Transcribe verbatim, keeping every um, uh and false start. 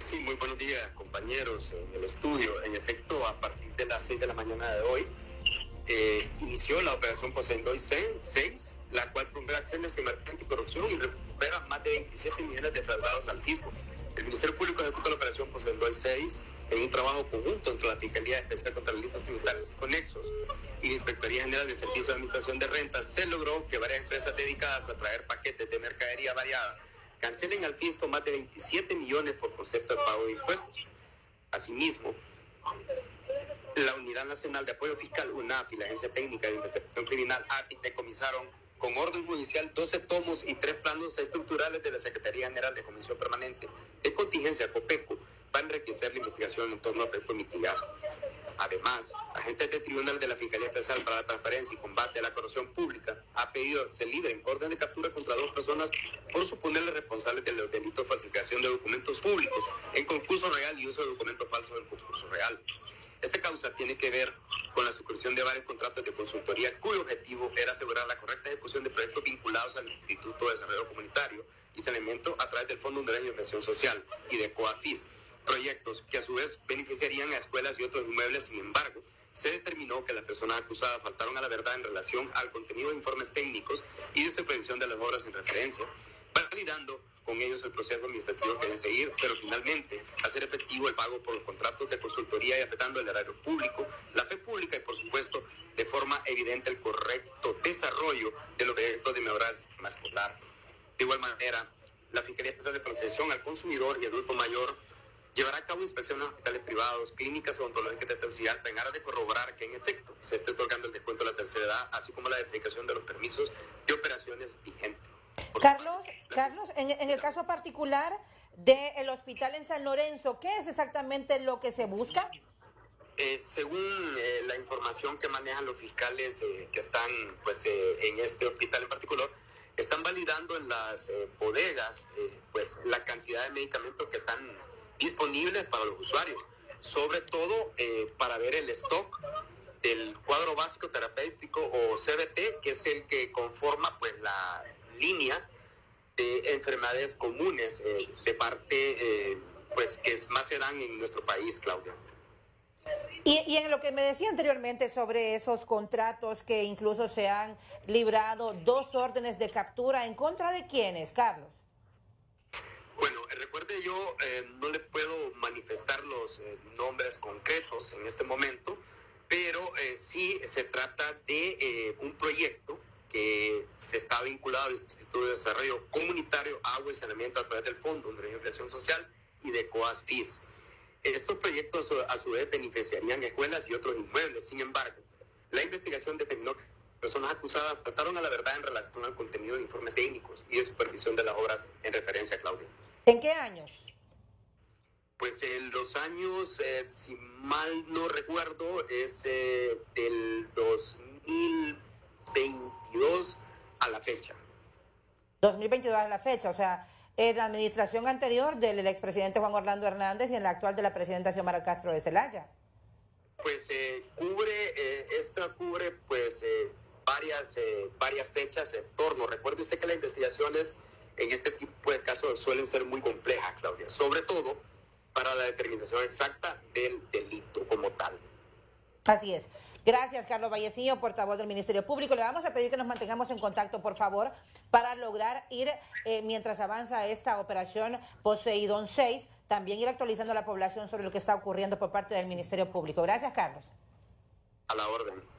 Sí, muy buenos días, compañeros en el estudio. En efecto, a partir de las seis de la mañana de hoy, eh, inició la operación Poseidón seis, la cual promueve acciones en materia anticorrupción y recupera más de veintisiete millones de defraudados al fisco. El Ministerio Público ejecuta la operación Poseidón seis en un trabajo conjunto entre la Fiscalía Especial contra Delitos Tributarios y Conexos y la Inspectoría General de Servicios de Administración de Rentas. Se logró que varias empresas dedicadas a traer paquetes de mercadería variada cancelen al fisco más de veintisiete millones por concepto de pago de impuestos. Asimismo, la Unidad Nacional de Apoyo Fiscal, UNAF, y la Agencia Técnica de Investigación Criminal, A T I, decomisaron con orden judicial doce tomos y tres planos estructurales de la Secretaría General de Comisión Permanente de Contingencia, COPECO, para enriquecer la investigación en torno a efecto mitigado. Además, agentes del Tribunal de la Fiscalía Especial para la Transparencia y Combate a la Corrupción Pública ha pedido se libren orden de captura contra dos personas por suponerles responsables de los delitos de falsificación de documentos públicos en concurso real y uso de documentos falsos en concurso real. Esta causa tiene que ver con la suscripción de varios contratos de consultoría cuyo objetivo era asegurar la correcta ejecución de proyectos vinculados al Instituto de Desarrollo Comunitario y Saneamiento a través del Fondo Hondureño de Inversión Social y de COAFIS. Proyectos que a su vez beneficiarían a escuelas y otros inmuebles. Sin embargo, se determinó que las personas acusadas faltaron a la verdad en relación al contenido de informes técnicos y de supervisión de las obras en referencia, validando con ellos el proceso administrativo que deben seguir, pero finalmente hacer efectivo el pago por los contratos de consultoría y afectando el erario público, la fe pública y, por supuesto, de forma evidente el correcto desarrollo de los proyectos de mejorar el sistema escolar. De igual manera, la Fiscalía Especial de Protección al Consumidor y Adulto Mayor llevará a cabo inspecciones a hospitales privados, clínicas odontológicas de tercera edad, en aras de corroborar que en efecto se esté otorgando el descuento de la tercera edad, así como la verificación de los permisos de operaciones vigentes. Carlos, Carlos, en, en el caso particular del hospital en San Lorenzo, ¿qué es exactamente lo que se busca? Eh, según eh, la información que manejan los fiscales eh, que están pues eh, en este hospital en particular, están validando en las eh, bodegas eh, pues la cantidad de medicamentos que están disponibles para los usuarios, sobre todo eh, para ver el stock del cuadro básico terapéutico o C B T, que es el que conforma pues la línea de enfermedades comunes eh, de parte eh, pues que más se dan en nuestro país, Claudia. Y, y en lo que me decía anteriormente sobre esos contratos que incluso se han librado dos órdenes de captura, ¿en contra de quiénes, Carlos? Bueno, recuerde, yo eh, no le puedo manifestar los eh, nombres concretos en este momento, pero eh, sí se trata de eh, un proyecto que se está vinculado al Instituto de Desarrollo Comunitario, Agua y Saneamiento a través del Fondo Hondureño de Inversión Social y de COAFIS. Estos proyectos a su vez beneficiarían escuelas y otros inmuebles. Sin embargo, la investigación determinó que personas acusadas faltaron a la verdad en relación al contenido de informes técnicos y de supervisión de las obras en referencia a Claudia. ¿En qué años? Pues en los años, eh, si mal no recuerdo, es eh, del dos mil veintidós a la fecha. dos mil veintidós a la fecha, o sea, en la administración anterior del expresidente Juan Orlando Hernández y en la actual de la presidenta Xiomara Castro de Celaya. Pues eh, cubre, eh, esta cubre pues eh, varias, eh, varias fechas en torno. Recuerde usted que las investigaciones en este tipo de casos suelen ser muy complejas, Claudia, sobre todo para la determinación exacta del delito como tal. Así es. Gracias, Carlos Vallecillo, portavoz del Ministerio Público. Le vamos a pedir que nos mantengamos en contacto, por favor, para lograr ir, eh, mientras avanza esta operación Poseidón seis, también ir actualizando a la población sobre lo que está ocurriendo por parte del Ministerio Público. Gracias, Carlos. A la orden.